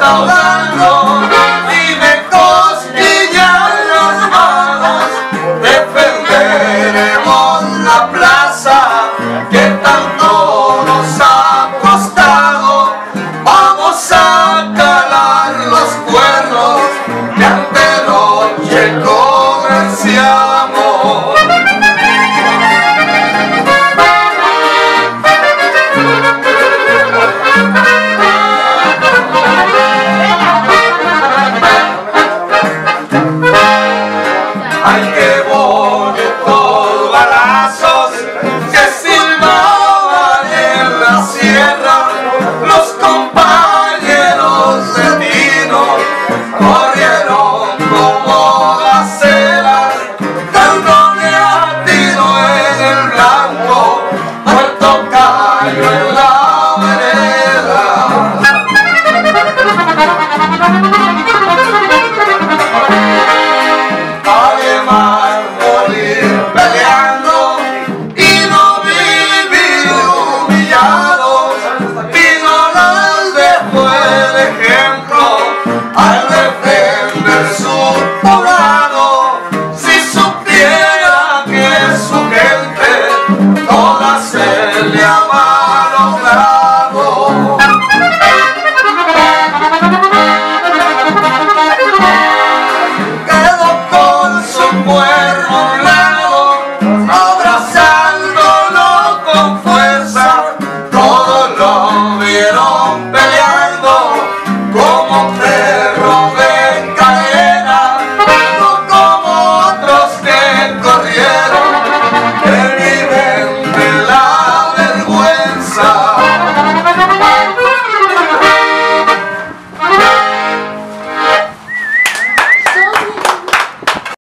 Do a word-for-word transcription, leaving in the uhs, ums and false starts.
está ahogando y me cosquillan las manos. Defenderemos la plaza que tanto nos ha costado. Vamos a calar los cuernos que ante noche comerciamos. Ay, qué bonitos balazos que silbaban en la sierra. Los compañeros de Tino corrieron como gacelas, dándole a Tino en el blanco, muerto cayó en la vereda.